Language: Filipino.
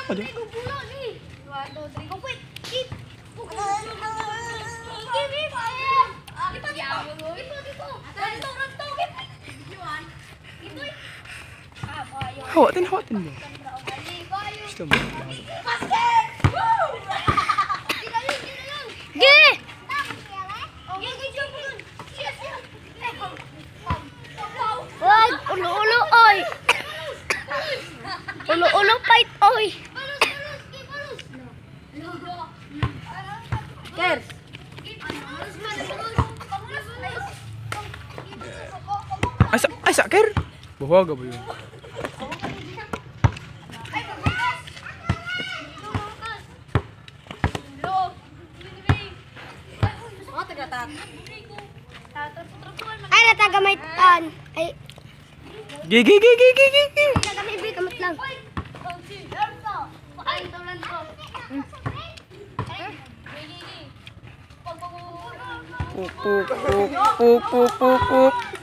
Aduh. Hawatin mo. Gusto mo. Wag, ulo-ulo, oy. Ulo-ulo, fight, oy. Ker. Ay, sakir. Bawaga ba yun? Ay, natagamitan. Ay, Gigi. natagamay kamot lang. Puk.